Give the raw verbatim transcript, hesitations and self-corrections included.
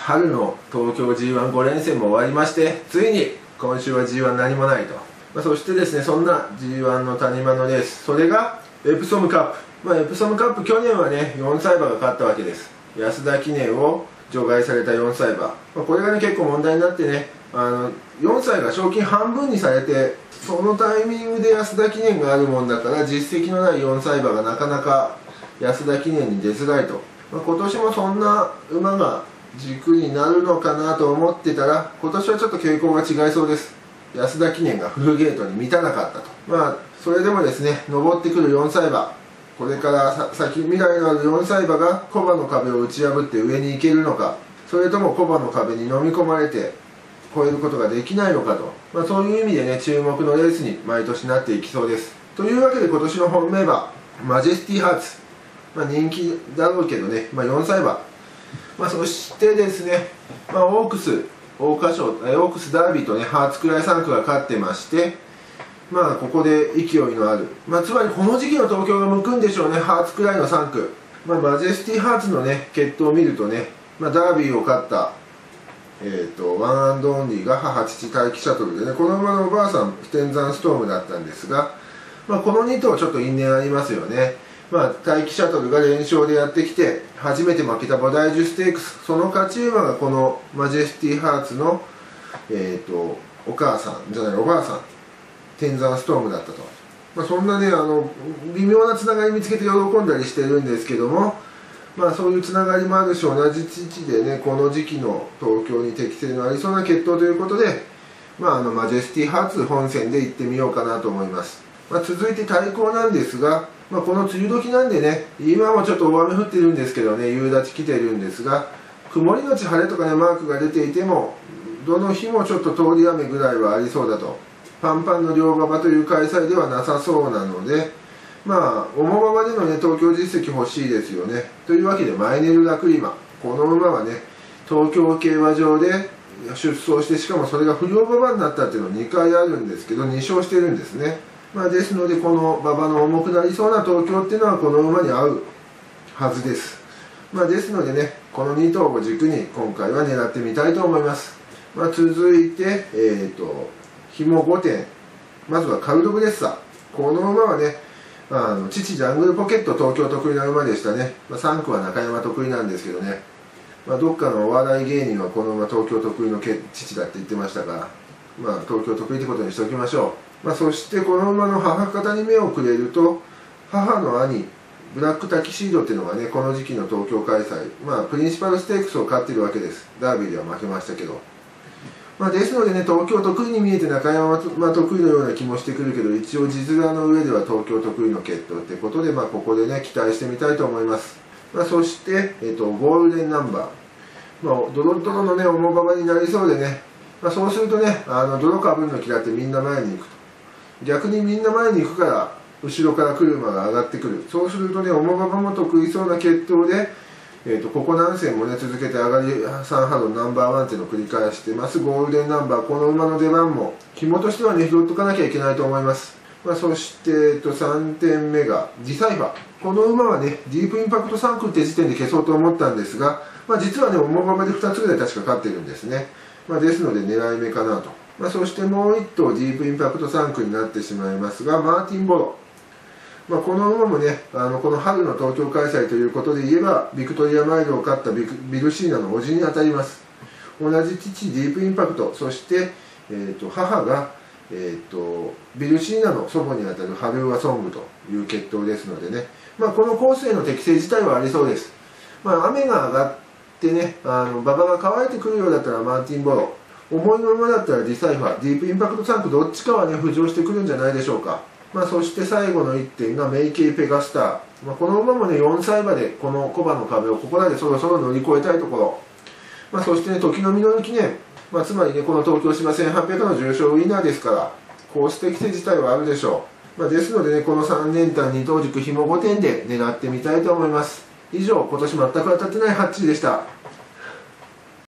春の東京 ジーワンご 連戦も終わりまして、ついに今週は ジーワン 何もないと、まあ、そしてですね、そんな ジーワン の谷間のレース、それがエプソムカップ、まあ、エプソムカップ、去年はねよんさい馬が勝ったわけです。安田記念を除外されたよんさい馬、まあ、これがね結構問題になってね、あのよんさいが賞金半分にされて、そのタイミングで安田記念があるもんだから、実績のないよんさい馬がなかなか安田記念に出づらいと、まあ、今年もそんな馬が軸になるのかなと思ってたら、今年はちょっと傾向が違いそうです。安田記念がフルゲートに満たなかったと。まあそれでもですね、登ってくるよんさい馬、これから先未来のあるよんさい馬がコバの壁を打ち破って上に行けるのか、それともコバの壁に飲み込まれて越えることができないのかと、まあ、そういう意味でね注目のレースに毎年なっていきそうです。というわけで今年の本命馬マジェスティハーツ、まあ、人気だろうけどね、まあ、よんさい馬、まあ、そしてですね、まあ、オークス桜花賞、オークスダービーとねハーツクライさん区が勝ってまして、まあここで勢いのある、まあ、つまりこの時期の東京が向くんでしょうね、ハーツクライのさん区、まあ、マジェスティハーツのね血統を見るとね、まあ、ダービーを勝ったえーとワンアンドオンリーが母父待機シャトルでね、この馬のおばあさん天山ストームだったんですが、まあ、このに頭ちょっと因縁ありますよね。まあ、待機シャトルが連勝でやってきて初めて負けた菩提樹ステークス、その勝ち馬がこのマジェスティハーツの、えー、とお母さんじゃないおばあさん天山ストームだったと、まあ、そんなねあの微妙なつながり見つけて喜んだりしてるんですけども、まあ、そういうつながりもあるし、同じ父でねこの時期の東京に適性のありそうな血統ということで、まあ、あのマジェスティハーツ本戦で行ってみようかなと思います。まあ、続いて対抗なんですが、まあ、この梅雨時なんでね、今もちょっと大雨降ってるんですけどね、夕立来てるんですが、曇りのち晴れとかねマークが出ていても、どの日もちょっと通り雨ぐらいはありそうだと、パンパンの両馬場という開催ではなさそうなので、まあ重馬場でのね東京実績欲しいですよね。というわけでマイネル・ラクリマ、この馬はね東京競馬場で出走して、しかもそれが不良馬場になったっていうのはにかいあるんですけどに勝してるんですね。まあ、ですのでこの馬場の重くなりそうな東京っていうのはこの馬に合うはずです。まあ、ですのでねこのに頭を軸に今回は狙ってみたいと思います。まあ、続いてえっ、ー、と紐ごてん、まずはカルドブレッサ、この馬はねあの父ジャングルポケット東京得意な馬でしたね。まあ、さん区は中山得意なんですけどね、まあ、どっかのお笑い芸人はこの馬東京得意の父だって言ってましたが、まあ、東京得意ってことにしておきましょう。まあ、そしてこの馬の母方に目をくれると、母の兄ブラックタキシードっていうのがねこの時期の東京開催、まあ、プリンシパルステークスを勝ってるわけです。ダービーでは負けましたけど、まあ、ですのでね東京得意に見えて中山は得意のような気もしてくるけど、一応字面の上では東京得意の決闘ってことで、まあ、ここでね期待してみたいと思います。まあ、そして、えっと、ゴールデンナンバー、まあ、ドロドロのね重馬場になりそうでね、まあ、そうするとねあの泥かぶるの嫌ってみんな前に行くと、逆にみんな前に行くから後ろから来る馬が上がってくる、そうするとね重馬場も得意そうな決闘で、えー、とここ何戦もね続けて上がりさんハロンナンバーワンっていうのを繰り返してます。ゴールデンナンバー、この馬の出番も紐としてはね拾っとかなきゃいけないと思います。まあ、そして、えー、とさんてんめがディサイファー、この馬はねディープインパクトさん区って時点で消そうと思ったんですが、まあ、実はね重馬場でふたつぐらい確か勝ってるんですね。まあ、ですので狙い目かなと。まあ、そしてもういっ頭ディープインパクトさん区になってしまいますが、マーティン・ボロ、まあ、この馬もねあのこの春の東京開催ということで言えばビクトリアマイルを勝ったビクビルシーナの叔父にあたります。同じ父ディープインパクト、そして、えー、と母が、えー、とビルシーナの祖母にあたるハルーアソングという血統ですのでね、まあ、このコースへの適性自体はありそうです。まあ、雨が上がってねあの馬場が乾いてくるようだったらマーティン・ボロ、重いの馬だったらディサイファー、ディープインパクトさん区どっちかはね浮上してくるんじゃないでしょうか。まあ、そして最後のいってんがメイケイ・ペガスター、まあ、この馬もねよんさい馬でこのコバの壁をここらでそろそろ乗り越えたいところ、まあ、そしてね時の実り記念、まあ、つまりねこの東京芝せんはっぴゃくの重賞ウィナーですからコース適性自体はあるでしょう。まあ、ですのでねこのさんねんかんに頭軸紐ごてんで狙ってみたいと思います。以上、今年全く当たってないハッチーでした。